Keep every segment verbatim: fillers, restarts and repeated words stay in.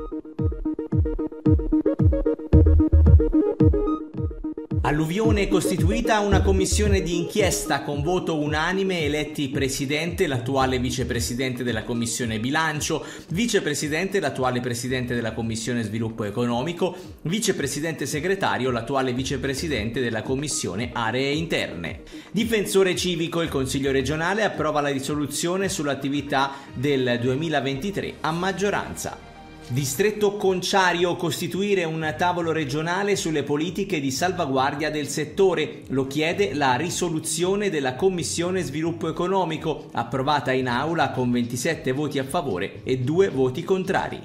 Alluvione costituita una commissione di inchiesta con voto unanime, eletti presidente, l'attuale vicepresidente della commissione bilancio, vicepresidente, l'attuale presidente della commissione sviluppo economico, vicepresidente segretario, l'attuale vicepresidente della commissione aree interne. Difensore civico, il Consiglio regionale approva la risoluzione sull'attività del duemilaventitré a maggioranza. Distretto Conciario, costituire un tavolo regionale sulle politiche di salvaguardia del settore. Lo chiede la risoluzione della Commissione Sviluppo Economico, approvata in aula con ventisette voti a favore e due voti contrari.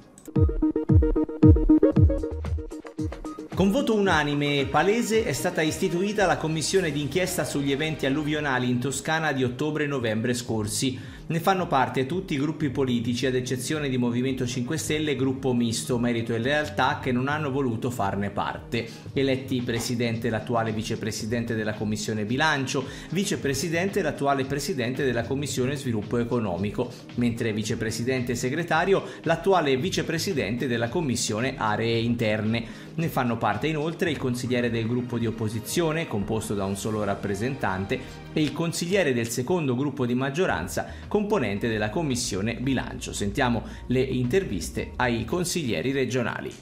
Con voto unanime e palese è stata istituita la commissione d'inchiesta sugli eventi alluvionali in Toscana di ottobre e novembre scorsi. Ne fanno parte tutti i gruppi politici, ad eccezione di Movimento cinque Stelle e Gruppo Misto, Merito e Lealtà, che non hanno voluto farne parte. Eletti presidente l'attuale vicepresidente della Commissione Bilancio, vicepresidente l'attuale presidente della Commissione Sviluppo Economico, mentre vicepresidente e segretario l'attuale vicepresidente della Commissione Aree Interne. Ne fanno parte inoltre il consigliere del gruppo di opposizione, composto da un solo rappresentante, e il consigliere del secondo gruppo di maggioranza, componente della Commissione Bilancio. Sentiamo le interviste ai consiglieri regionali.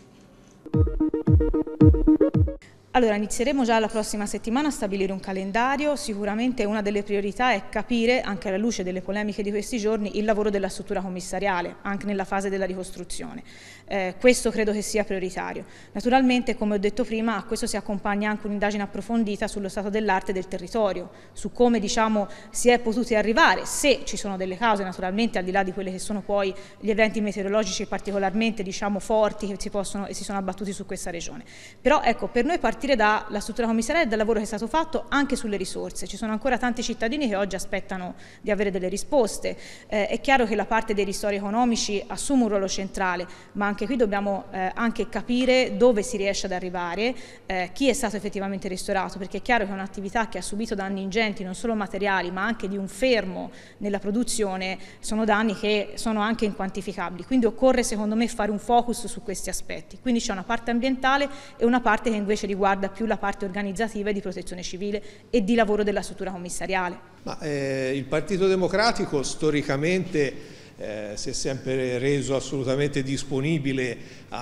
Allora, inizieremo già la prossima settimana a stabilire un calendario. Sicuramente una delle priorità è capire, anche alla luce delle polemiche di questi giorni, il lavoro della struttura commissariale, anche nella fase della ricostruzione. Eh, questo credo che sia prioritario. Naturalmente, come ho detto prima, a questo si accompagna anche un'indagine approfondita sullo stato dell'arte del territorio, su come diciamo, si è potuti arrivare, se ci sono delle cause, naturalmente, al di là di quelli che sono poi gli eventi meteorologici particolarmente diciamo, forti che si, possono, e si sono abbattuti su questa regione. Però ecco, per noi partire dalla struttura commissariale e dal lavoro che è stato fatto anche sulle risorse. Ci sono ancora tanti cittadini che oggi aspettano di avere delle risposte. Eh, è chiaro che la parte dei ristori economici assume un ruolo centrale, ma anche qui dobbiamo eh, anche capire dove si riesce ad arrivare, eh, chi è stato effettivamente ristorato, perché è chiaro che è un'attività che ha subito danni ingenti, non solo materiali, ma anche di un fermo nella produzione, sono danni che sono anche inquantificabili. Quindi occorre, secondo me, fare un focus su questi aspetti. Quindi c'è una parte ambientale e una parte che invece riguarda più la parte organizzativa e di protezione civile e di lavoro della struttura commissariale. Ma, eh, il Partito Democratico storicamente eh, si è sempre reso assolutamente disponibile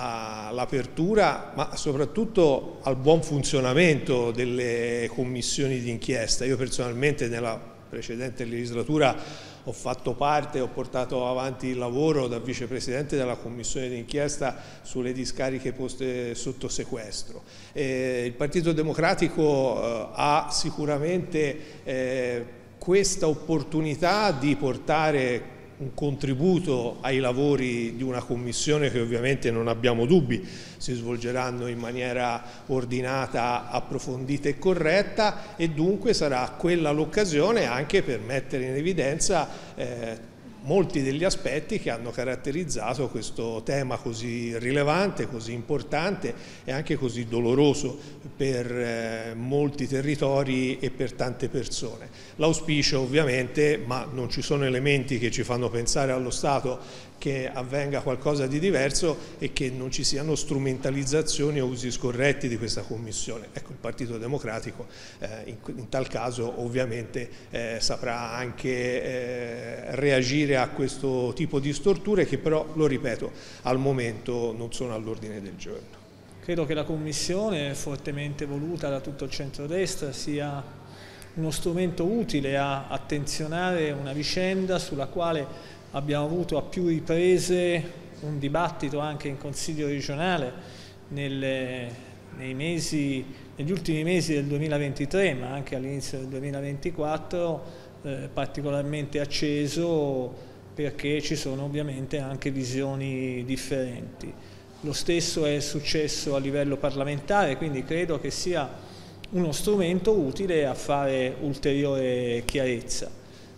all'apertura, ma soprattutto al buon funzionamento delle commissioni d'inchiesta. Io personalmente nella precedente legislatura ho fatto parte, ho portato avanti il lavoro da vicepresidente della commissione d'inchiesta sulle discariche poste sotto sequestro. Eh, il Partito Democratico eh, ha sicuramente eh, questa opportunità di portare un contributo ai lavori di una commissione che ovviamente non abbiamo dubbi si svolgeranno in maniera ordinata, approfondita e corretta, e dunque sarà quella l'occasione anche per mettere in evidenza eh, molti degli aspetti che hanno caratterizzato questo tema così rilevante, così importante e anche così doloroso per eh, molti territori e per tante persone. L'auspicio ovviamente, ma non ci sono elementi che ci fanno pensare allo Stato che avvenga qualcosa di diverso e che non ci siano strumentalizzazioni o usi scorretti di questa Commissione. Ecco, il Partito Democratico eh, in, in tal caso ovviamente eh, saprà anche eh, reagire a questo tipo di storture che però, lo ripeto, al momento non sono all'ordine del giorno. Credo che la Commissione, fortemente voluta da tutto il centrodestra, sia uno strumento utile a attenzionare una vicenda sulla quale abbiamo avuto a più riprese un dibattito anche in Consiglio regionale nelle, nei mesi, negli ultimi mesi del duemilaventitré, ma anche all'inizio del duemilaventiquattro, eh, particolarmente acceso, perché ci sono ovviamente anche visioni differenti. Lo stesso è successo a livello parlamentare, quindi credo che sia uno strumento utile a fare ulteriore chiarezza.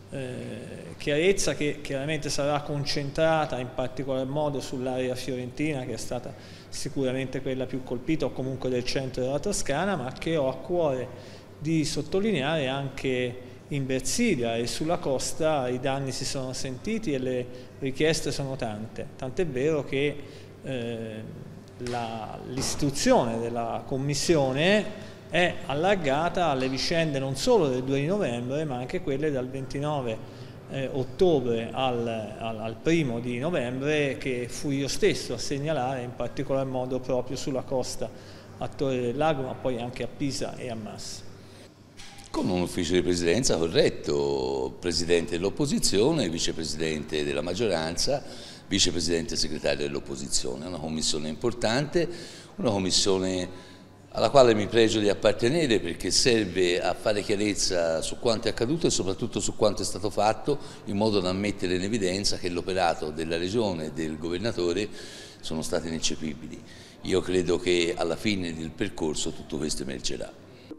Eh, chiarezza che chiaramente sarà concentrata in particolar modo sull'area fiorentina, che è stata sicuramente quella più colpita, o comunque del centro della Toscana, ma che ho a cuore di sottolineare anche in Versilia, e sulla costa i danni si sono sentiti e le richieste sono tante, tant'è vero che eh, l'istituzione della commissione è allargata alle vicende non solo del due di novembre, ma anche quelle dal ventinove eh, ottobre al, al, al primo di novembre, che fui io stesso a segnalare, in particolar modo proprio sulla costa a Torre del Lago, ma poi anche a Pisa e a Massa. Con un ufficio di presidenza corretto, presidente dell'opposizione, vicepresidente della maggioranza, vicepresidente e segretario dell'opposizione. Una commissione importante, una commissione alla quale mi pregio di appartenere, perché serve a fare chiarezza su quanto è accaduto e soprattutto su quanto è stato fatto, in modo da mettere in evidenza che l'operato della Regione e del Governatore sono stati ineccepibili. Io credo che alla fine del percorso tutto questo emergerà.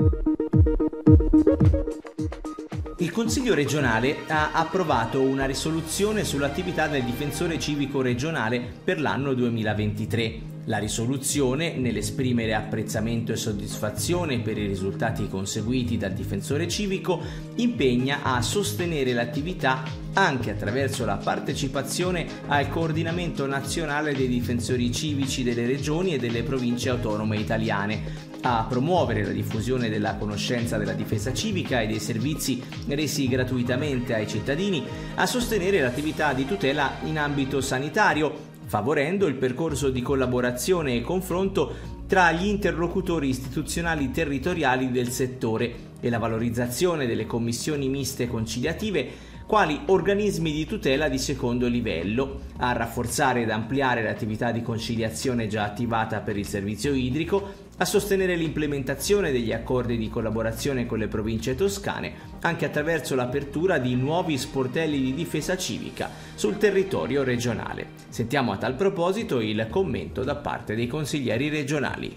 Il Consiglio regionale ha approvato una risoluzione sull'attività del difensore civico regionale per l'anno duemilaventitré. La risoluzione, nell'esprimere apprezzamento e soddisfazione per i risultati conseguiti dal difensore civico, impegna a sostenere l'attività anche attraverso la partecipazione al coordinamento nazionale dei difensori civici delle regioni e delle province autonome italiane, a promuovere la diffusione della conoscenza della difesa civica e dei servizi resi gratuitamente ai cittadini, a sostenere l'attività di tutela in ambito sanitario, favorendo il percorso di collaborazione e confronto tra gli interlocutori istituzionali territoriali del settore e la valorizzazione delle commissioni miste conciliative quali organismi di tutela di secondo livello, a rafforzare ed ampliare l'attività di conciliazione già attivata per il servizio idrico, a sostenere l'implementazione degli accordi di collaborazione con le province toscane, anche attraverso l'apertura di nuovi sportelli di difesa civica sul territorio regionale. Sentiamo a tal proposito il commento da parte dei consiglieri regionali.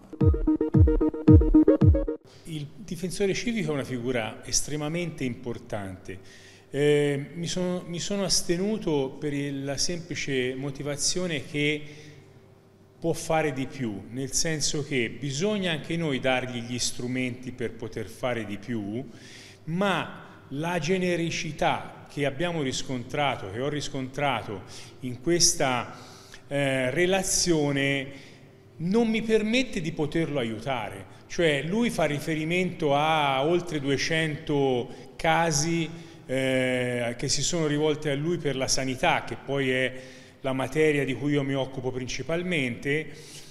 Il difensore civico è una figura estremamente importante. Eh, mi, sono, mi sono astenuto per la semplice motivazione che può fare di più, nel senso che bisogna anche noi dargli gli strumenti per poter fare di più, ma la genericità che abbiamo riscontrato, che ho riscontrato in questa eh, relazione, non mi permette di poterlo aiutare. Cioè lui fa riferimento a oltre duecento casi eh, che si sono rivolti a lui per la sanità, che poi è la materia di cui io mi occupo principalmente,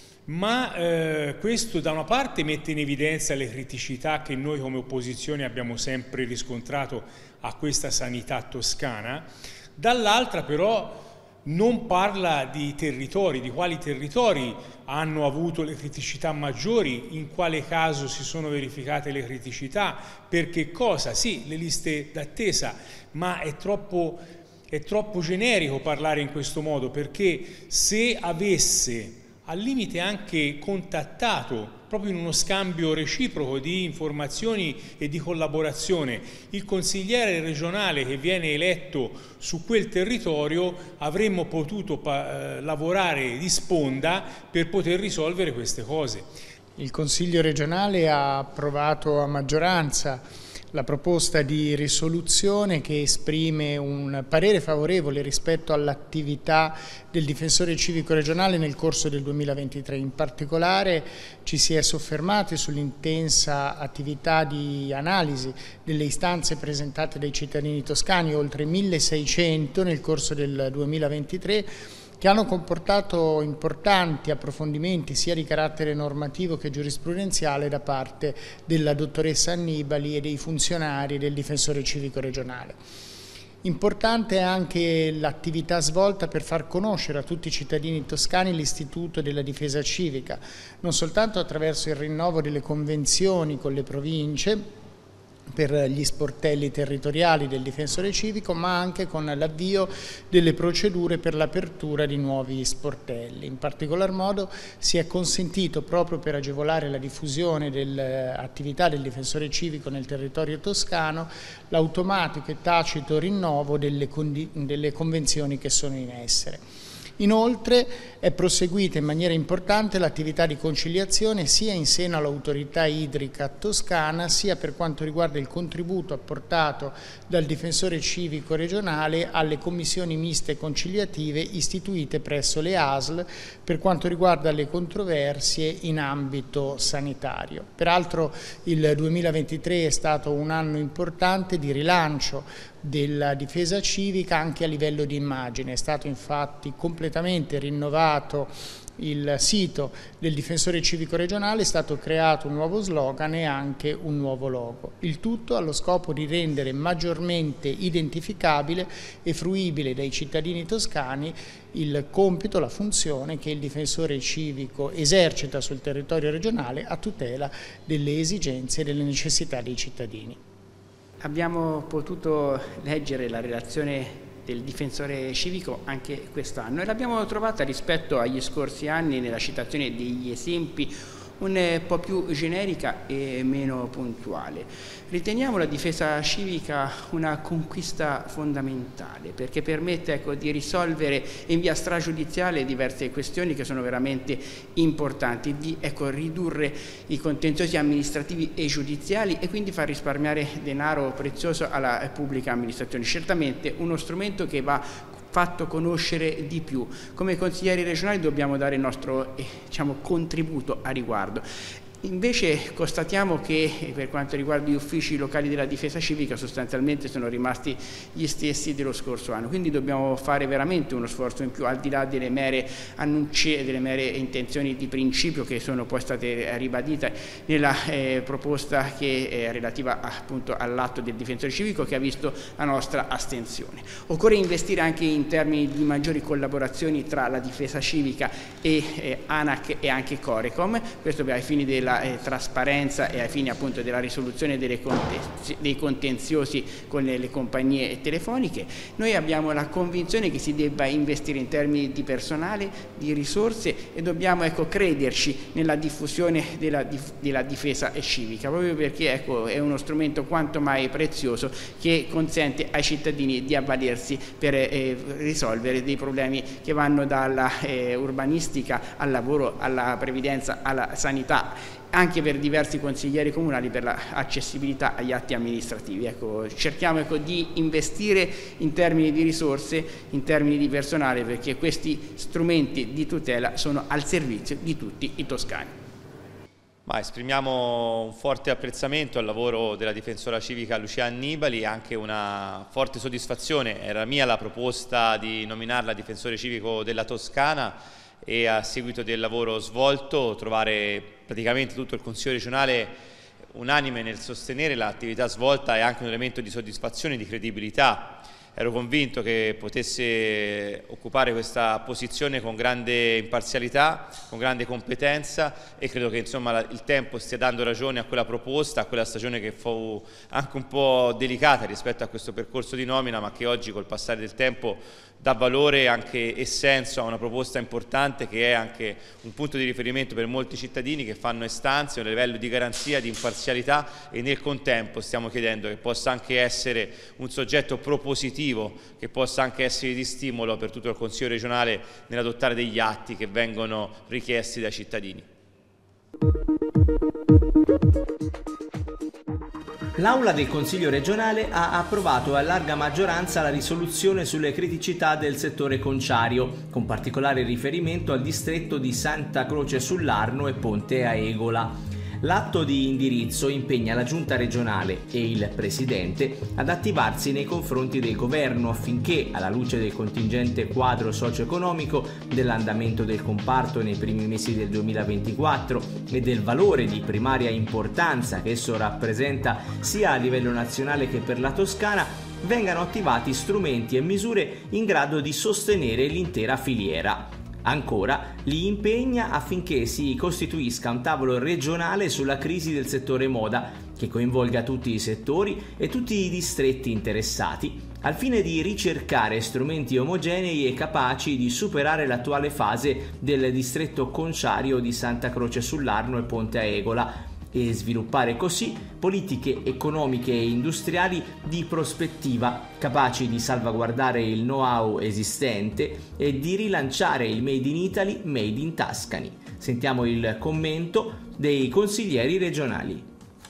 ma eh, questo da una parte mette in evidenza le criticità che noi come opposizione abbiamo sempre riscontrato a questa sanità toscana, dall'altra però non parla di territori, di quali territori hanno avuto le criticità maggiori, in quale caso si sono verificate le criticità, per che cosa, sì, le liste d'attesa, ma è troppo... È troppo generico parlare in questo modo, perché se avesse al limite anche contattato, proprio in uno scambio reciproco di informazioni e di collaborazione, il consigliere regionale che viene eletto su quel territorio, avremmo potuto eh, lavorare di sponda per poter risolvere queste cose. Il Consiglio regionale ha approvato a maggioranza la proposta di risoluzione che esprime un parere favorevole rispetto all'attività del difensore civico regionale nel corso del duemilaventitré. In particolare ci si è soffermati sull'intensa attività di analisi delle istanze presentate dai cittadini toscani, oltre milleseicento nel corso del duemilaventitré, che hanno comportato importanti approfondimenti sia di carattere normativo che giurisprudenziale da parte della dottoressa Annibali e dei funzionari del difensore civico regionale. Importante è anche l'attività svolta per far conoscere a tutti i cittadini toscani l'istituto della difesa civica, non soltanto attraverso il rinnovo delle convenzioni con le province, per gli sportelli territoriali del difensore civico, ma anche con l'avvio delle procedure per l'apertura di nuovi sportelli. In particolar modo si è consentito, proprio per agevolare la diffusione dell'attività del difensore civico nel territorio toscano, l'automatico e tacito rinnovo delle, delle convenzioni che sono in essere. Inoltre è proseguita in maniera importante l'attività di conciliazione sia in seno all'autorità idrica toscana, sia per quanto riguarda il contributo apportato dal difensore civico regionale alle commissioni miste conciliative istituite presso le A S L per quanto riguarda le controversie in ambito sanitario. Peraltro il duemilaventitré è stato un anno importante di rilancio della difesa civica anche a livello di immagine. È stato infatti completamente rinnovato il sito del difensore civico regionale, è stato creato un nuovo slogan e anche un nuovo logo. Il tutto allo scopo di rendere maggiormente identificabile e fruibile dai cittadini toscani il compito, la funzione che il difensore civico esercita sul territorio regionale a tutela delle esigenze e delle necessità dei cittadini. Abbiamo potuto leggere la relazione del difensore civico anche quest'anno e l'abbiamo trovata rispetto agli scorsi anni nella citazione degli esempi un po' più generica e meno puntuale. Riteniamo la difesa civica una conquista fondamentale perché permette ecco, di risolvere in via stragiudiziale diverse questioni che sono veramente importanti, di ecco, ridurre i contenziosi amministrativi e giudiziali e quindi far risparmiare denaro prezioso alla pubblica amministrazione. Certamente uno strumento che va fatto conoscere di più. Come consiglieri regionali dobbiamo dare il nostro eh, diciamo, contributo a riguardo. Invece constatiamo che per quanto riguarda gli uffici locali della difesa civica sostanzialmente sono rimasti gli stessi dello scorso anno, quindi dobbiamo fare veramente uno sforzo in più al di là delle mere annunci e delle mere intenzioni di principio che sono poi state ribadite nella eh, proposta che è relativa appunto all'atto del difensore civico che ha visto la nostra astensione. Occorre investire anche in termini di maggiori collaborazioni tra la difesa civica e eh, ANAC e anche Corecom, questo ai fini della Eh, trasparenza e ai fini appunto della risoluzione delle dei contenziosi con le, le compagnie telefoniche. Noi abbiamo la convinzione che si debba investire in termini di personale, di risorse e dobbiamo ecco, crederci nella diffusione della, della difesa civica, proprio perché ecco, è uno strumento quanto mai prezioso che consente ai cittadini di avvalersi per eh, risolvere dei problemi che vanno dalla eh, urbanistica al lavoro, alla previdenza, alla sanità, anche per diversi consiglieri comunali per l'accessibilità agli atti amministrativi. Ecco, cerchiamo ecco, di investire in termini di risorse, in termini di personale, perché questi strumenti di tutela sono al servizio di tutti i toscani. Ma esprimiamo un forte apprezzamento al lavoro della difensora civica Lucia Annibali e anche una forte soddisfazione. Era mia la proposta di nominarla difensore civico della Toscana e a seguito del lavoro svolto trovare praticamente tutto il Consiglio regionale unanime nel sostenere l'attività svolta è anche un elemento di soddisfazione e di credibilità. Ero convinto che potesse occupare questa posizione con grande imparzialità, con grande competenza e credo che insomma, il tempo stia dando ragione a quella proposta, a quella stagione che fu anche un po' delicata rispetto a questo percorso di nomina, ma che oggi col passare del tempo dà valore anche e senso a una proposta importante che è anche un punto di riferimento per molti cittadini che fanno istanze, un livello di garanzia, di imparzialità e nel contempo stiamo chiedendo che possa anche essere un soggetto propositivo, che possa anche essere di stimolo per tutto il Consiglio regionale nell'adottare degli atti che vengono richiesti dai cittadini. L'Aula del Consiglio regionale ha approvato a larga maggioranza la risoluzione sulle criticità del settore conciario, con particolare riferimento al distretto di Santa Croce sull'Arno e Ponte Aegola. L'atto di indirizzo impegna la Giunta regionale e il Presidente ad attivarsi nei confronti del Governo affinché, alla luce del contingente quadro socio-economico, dell'andamento del comparto nei primi mesi del duemilaventiquattro e del valore di primaria importanza che esso rappresenta sia a livello nazionale che per la Toscana, vengano attivati strumenti e misure in grado di sostenere l'intera filiera. Ancora, li impegna affinché si costituisca un tavolo regionale sulla crisi del settore moda che coinvolga tutti i settori e tutti i distretti interessati, al fine di ricercare strumenti omogenei e capaci di superare l'attuale fase del distretto conciario di Santa Croce sull'Arno e Ponte Aegola, e sviluppare così politiche economiche e industriali di prospettiva, capaci di salvaguardare il know-how esistente e di rilanciare il Made in Italy, Made in Tuscany. Sentiamo il commento dei consiglieri regionali.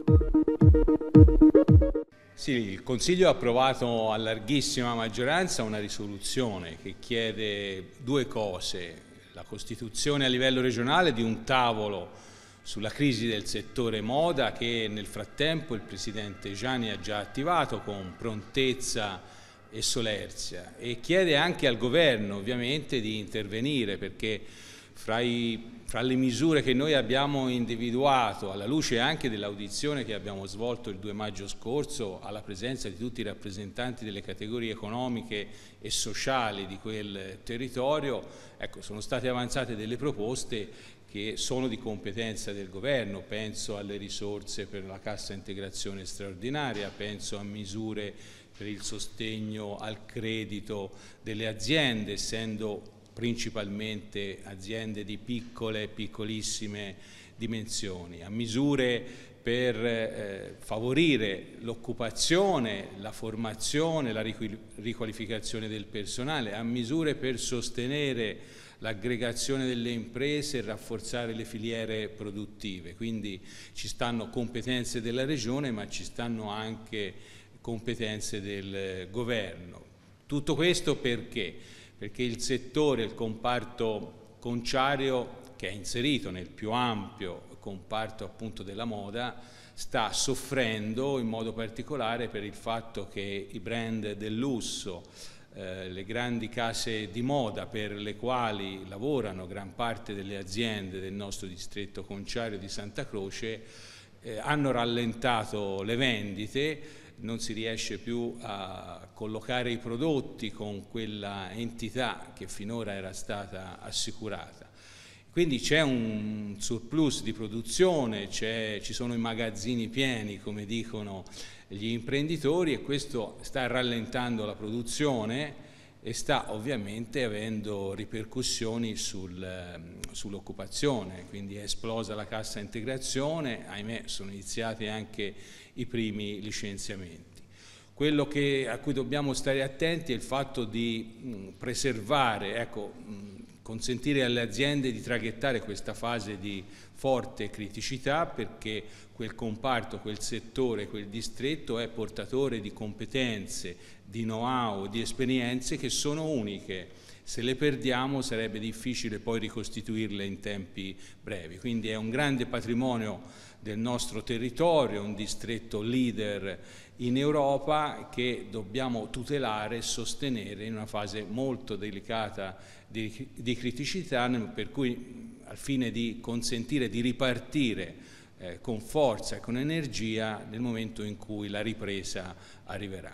Sì, il Consiglio ha approvato a larghissima maggioranza una risoluzione che chiede due cose: la costituzione a livello regionale di un tavolo sulla crisi del settore moda che nel frattempo il Presidente Gianni ha già attivato con prontezza e solerzia, e chiede anche al Governo ovviamente di intervenire, perché fra, i, fra le misure che noi abbiamo individuato, alla luce anche dell'audizione che abbiamo svolto il due maggio scorso alla presenza di tutti i rappresentanti delle categorie economiche e sociali di quel territorio, ecco, sono state avanzate delle proposte che sono di competenza del Governo. Penso alle risorse per la cassa integrazione straordinaria, penso a misure per il sostegno al credito delle aziende, essendo principalmente aziende di piccole e piccolissime dimensioni, a misure per eh, favorire l'occupazione, la formazione, la riqualificazione del personale, a misure per sostenere l'aggregazione delle imprese e rafforzare le filiere produttive. Quindi ci stanno competenze della Regione, ma ci stanno anche competenze del Governo. Tutto questo perché? Perché il settore, il comparto conciario, che è inserito nel più ampio comparto appunto della moda, sta soffrendo in modo particolare per il fatto che i brand del lusso, eh, le grandi case di moda per le quali lavorano gran parte delle aziende del nostro distretto conciario di Santa Croce, eh, hanno rallentato le vendite. Non si riesce più a collocare i prodotti con quella entità che finora era stata assicurata. Quindi c'è un surplus di produzione, ci sono i magazzini pieni, come dicono gli imprenditori, e questo sta rallentando la produzione e sta ovviamente avendo ripercussioni sul, sull'occupazione. Quindi è esplosa la cassa integrazione, ahimè sono iniziati anche i primi licenziamenti. Quello che, a cui dobbiamo stare attenti è il fatto di mh, preservare, ecco, mh, consentire alle aziende di traghettare questa fase di forte criticità, perché quel comparto, quel settore, quel distretto è portatore di competenze, di know-how, di esperienze che sono uniche. Se le perdiamo sarebbe difficile poi ricostituirle in tempi brevi. Quindi è un grande patrimonio del nostro territorio, un distretto leader in Europa che dobbiamo tutelare e sostenere in una fase molto delicata di, di criticità, per cui al fine di consentire di ripartire eh, con forza e con energia nel momento in cui la ripresa arriverà.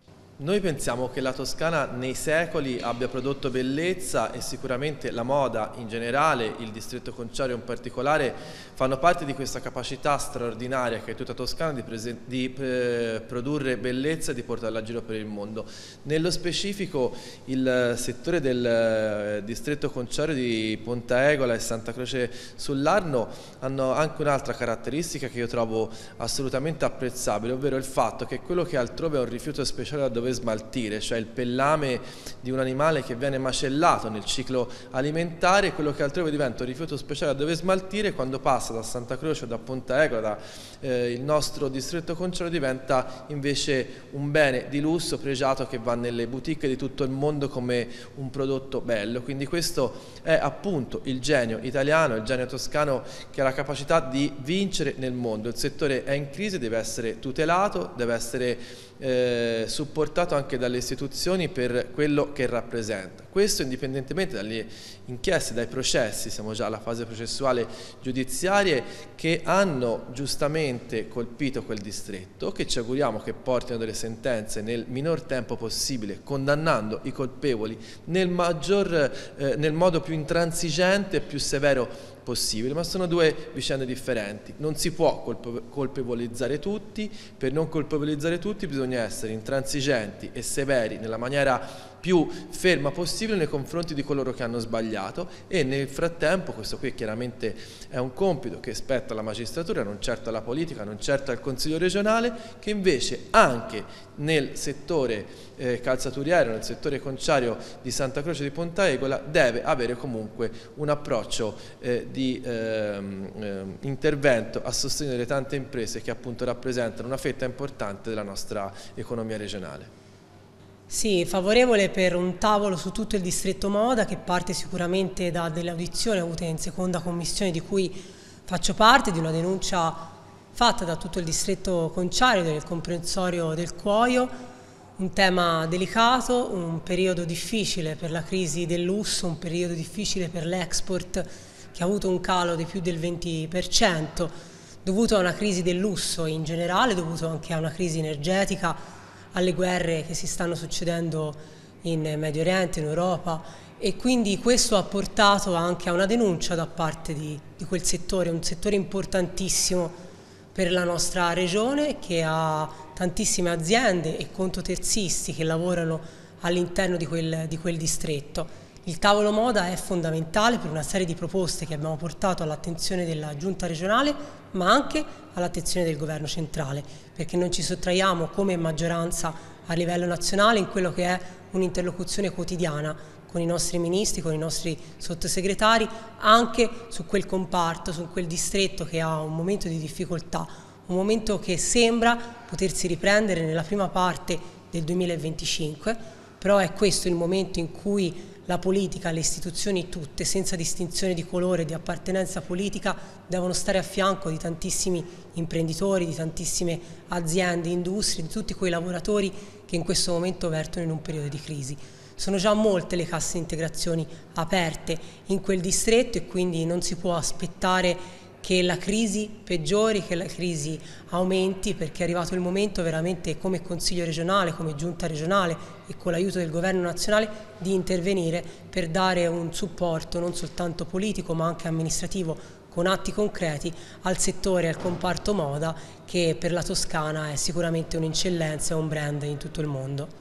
Noi pensiamo che la Toscana nei secoli abbia prodotto bellezza, e sicuramente la moda in generale, il distretto conciario in particolare, fanno parte di questa capacità straordinaria che è tutta Toscana di, di eh, produrre bellezza e di portarla a giro per il mondo. Nello specifico il settore del eh, distretto conciario di Pontaegola e Santa Croce sull'Arno hanno anche un'altra caratteristica che io trovo assolutamente apprezzabile, ovvero il fatto che quello che altrove è un rifiuto speciale da dove smaltire, cioè il pellame di un animale che viene macellato nel ciclo alimentare, quello che altrove diventa un rifiuto speciale da dove smaltire, quando passa da Santa Croce o da Pontaegola, da eh, il nostro distretto conciario, diventa invece un bene di lusso pregiato che va nelle boutique di tutto il mondo come un prodotto bello. Quindi questo è appunto il genio italiano, il genio toscano, che ha la capacità di vincere nel mondo. Il settore è in crisi, deve essere tutelato, deve essere eh, supportato anche dalle istituzioni per quello che rappresenta. Questo indipendentemente dalle inchieste, dai processi, siamo già alla fase processuale giudiziarie, che hanno giustamente colpito quel distretto, che ci auguriamo che portino delle sentenze nel minor tempo possibile, condannando i colpevoli nel, maggior, eh, nel modo più intransigente e più severo possibile. Ma sono due vicende differenti. Non si può colpevolizzare tutti. Per non colpevolizzare tutti bisogna essere intransigenti e severi nella maniera più ferma possibile nei confronti di coloro che hanno sbagliato, e nel frattempo, questo qui chiaramente è un compito che spetta alla magistratura, non certo alla politica, non certo al Consiglio regionale, che invece anche nel settore eh, calzaturiero, nel settore conciario di Santa Croce di Pontaegola deve avere comunque un approccio eh, di eh, eh, intervento a sostegno delle tante imprese che appunto rappresentano una fetta importante della nostra economia regionale. Sì, favorevole per un tavolo su tutto il distretto moda, che parte sicuramente da delle audizioni avute in seconda commissione di cui faccio parte, di una denuncia fatta da tutto il distretto conciario, del comprensorio del Cuoio, un tema delicato, un periodo difficile per la crisi del lusso, un periodo difficile per l'export che ha avuto un calo di più del venti per cento, dovuto a una crisi del lusso in generale, dovuto anche a una crisi energetica, alle guerre che si stanno succedendo in Medio Oriente, in Europa, e quindi questo ha portato anche a una denuncia da parte di, di quel settore, un settore importantissimo per la nostra regione, che ha tantissime aziende e contoterzisti che lavorano all'interno di quel, di quel distretto. Il tavolo moda è fondamentale per una serie di proposte che abbiamo portato all'attenzione della Giunta regionale, ma anche all'attenzione del Governo centrale, perché non ci sottraiamo come maggioranza a livello nazionale in quello che è un'interlocuzione quotidiana con i nostri ministri, con i nostri sottosegretari, anche su quel comparto, su quel distretto che ha un momento di difficoltà, un momento che sembra potersi riprendere nella prima parte del duemilaventicinque, però è questo il momento in cui la politica, le istituzioni tutte, senza distinzione di colore, di appartenenza politica, devono stare a fianco di tantissimi imprenditori, di tantissime aziende, industrie, di tutti quei lavoratori che in questo momento vertono in un periodo di crisi. Sono già molte le casse integrazioni aperte in quel distretto e quindi non si può aspettare che la crisi peggiori, che la crisi aumenti, perché è arrivato il momento veramente come Consiglio regionale, come Giunta regionale e con l'aiuto del Governo nazionale di intervenire per dare un supporto non soltanto politico ma anche amministrativo con atti concreti al settore, al comparto moda, che per la Toscana è sicuramente un'eccellenza e un brand in tutto il mondo.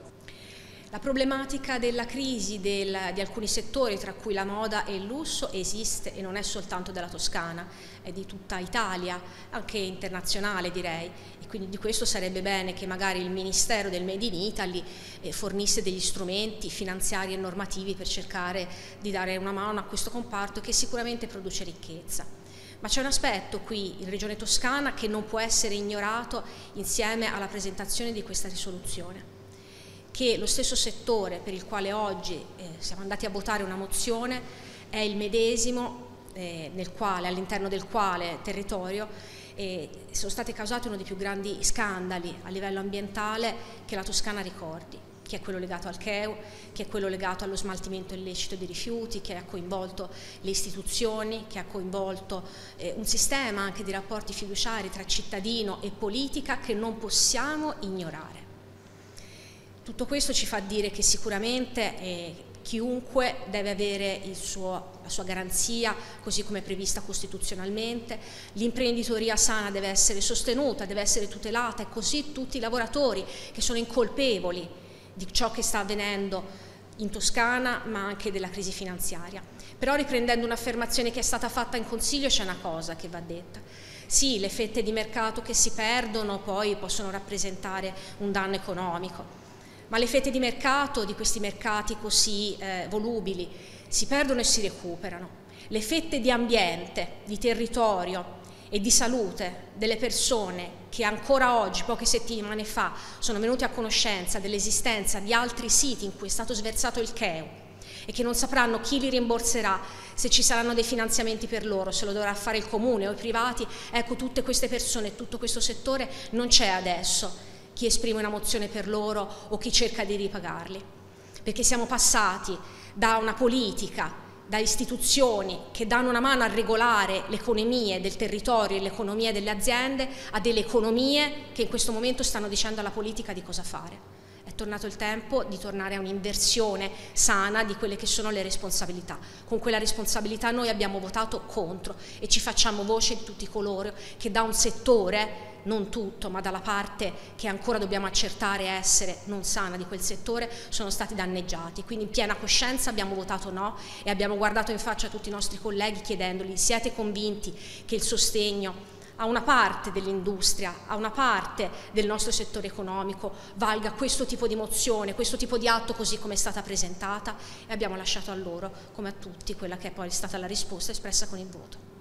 La problematica della crisi del, di alcuni settori, tra cui la moda e il lusso, esiste e non è soltanto della Toscana, è di tutta Italia, anche internazionale direi, e quindi di questo sarebbe bene che magari il Ministero del Made in Italy eh, fornisse degli strumenti finanziari e normativi per cercare di dare una mano a questo comparto che sicuramente produce ricchezza. Ma c'è un aspetto qui in Regione Toscana che non può essere ignorato insieme alla presentazione di questa risoluzione, che lo stesso settore per il quale oggi eh, siamo andati a votare una mozione è il medesimo eh, nel quale, all'interno del quale territorio eh, sono stati causati uno dei più grandi scandali a livello ambientale che la Toscana ricordi, che è quello legato al C E U, che è quello legato allo smaltimento illecito di rifiuti, che ha coinvolto le istituzioni, che ha coinvolto eh, un sistema anche di rapporti fiduciari tra cittadino e politica che non possiamo ignorare. Tutto questo ci fa dire che sicuramente eh, chiunque deve avere il suo, la sua garanzia, così come è prevista costituzionalmente, l'imprenditoria sana deve essere sostenuta, deve essere tutelata, e così tutti i lavoratori che sono incolpevoli di ciò che sta avvenendo in Toscana, ma anche della crisi finanziaria. Però, riprendendo un'affermazione che è stata fatta in Consiglio, c'è una cosa che va detta. Sì, le fette di mercato che si perdono poi possono rappresentare un danno economico, ma le fette di mercato, di questi mercati così eh, volubili, si perdono e si recuperano. Le fette di ambiente, di territorio e di salute delle persone che ancora oggi, poche settimane fa, sono venute a conoscenza dell'esistenza di altri siti in cui è stato sversato il C E U e che non sapranno chi li rimborserà, se ci saranno dei finanziamenti per loro, se lo dovrà fare il comune o i privati, ecco, tutte queste persone, tutto questo settore non c'è adesso chi esprime una mozione per loro o chi cerca di ripagarli, perché siamo passati da una politica, da istituzioni che danno una mano a regolare le economie del territorio e le economie delle aziende, a delle economie che in questo momento stanno dicendo alla politica di cosa fare. È tornato il tempo di tornare a un'inversione sana di quelle che sono le responsabilità. Con quella responsabilità noi abbiamo votato contro e ci facciamo voce di tutti coloro che da un settore non tutto, ma dalla parte che ancora dobbiamo accertare essere non sana di quel settore, sono stati danneggiati. Quindi in piena coscienza abbiamo votato no e abbiamo guardato in faccia a tutti i nostri colleghi chiedendogli: siete convinti che il sostegno a una parte dell'industria, a una parte del nostro settore economico valga questo tipo di mozione, questo tipo di atto così come è stata presentata? E abbiamo lasciato a loro, come a tutti, quella che è poi stata la risposta espressa con il voto.